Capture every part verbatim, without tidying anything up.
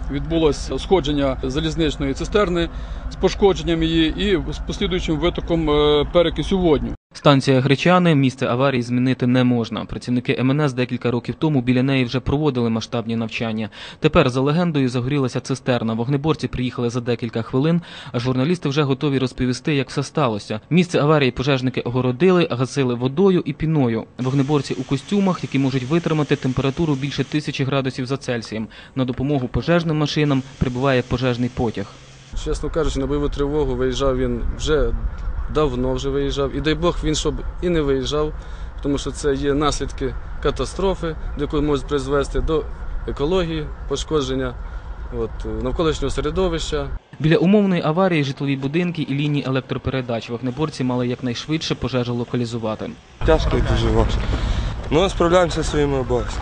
відбулося сходження залізничної цистерни з пошкодженням її і з послідуючим витоком перекису водню. Станція Гречани – місце аварії змінити не можна. Працівники ем ен ес декілька років тому біля неї вже проводили масштабні навчання. Тепер, за легендою, загорілася цистерна. Вогнеборці приїхали за декілька хвилин, а журналісти вже готові розповісти, як все сталося. Місце аварії пожежники огородили, гасили водою і піною. Вогнеборці у костюмах, які можуть витримати температуру більше тисячі градусів за Цельсієм. На допомогу пожежним машинам прибуває пожежний потяг. Чесно кажучи, на бойову тривогу виїжджав він вже давно вже виїжджав. І дай Бог він, щоб і не виїжджав, тому що це є наслідки катастрофи, до якої можуть призвести до екології, пошкодження от, навколишнього середовища. Біля умовної аварії житлові будинки і лінії електропередач. Вогнеборці мали якнайшвидше пожежу локалізувати. Тяжко і дуже важко. Ну, справляємося своїми обов'язками.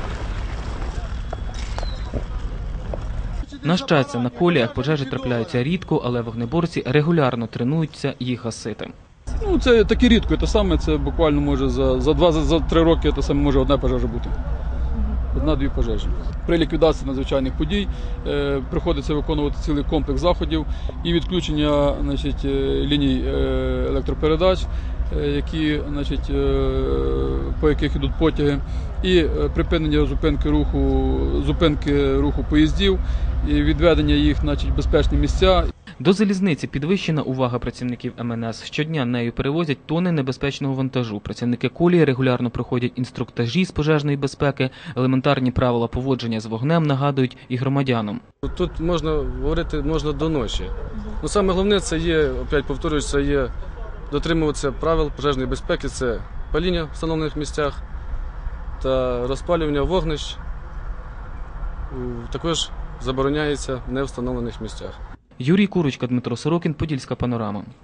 На щастя, на коліях пожежі трапляються рідко, але вогнеборці регулярно тренуються їх гасити. Ну, це таке рідко, це саме, це буквально може за, за два, за три роки це саме може одна пожежа бути. Одна-дві пожежі. При ліквідації надзвичайних подій е, приходиться виконувати цілий комплекс заходів і відключення, значить, ліній е, електропередач, е, які, значить, е, по яких йдуть потяги, і е, припинення зупинки руху, зупинки руху поїздів, і відведення їх, значить, в безпечні місця. До залізниці підвищена увага працівників ем ен ес. Щодня нею перевозять тонни небезпечного вантажу. Працівники колії регулярно проходять інструктажі з пожежної безпеки, елементарні правила поводження з вогнем нагадують і громадянам. Тут можна говорити можна до ночі. Ну, саме головне це є, опять повторюю, це є дотримуватися правил пожежної безпеки, це паління в встановлених місцях та розпалювання вогнищ. Також забороняється в невстановлених місцях. Юрій Курочка, Дмитро Сорокін, Подільська панорама.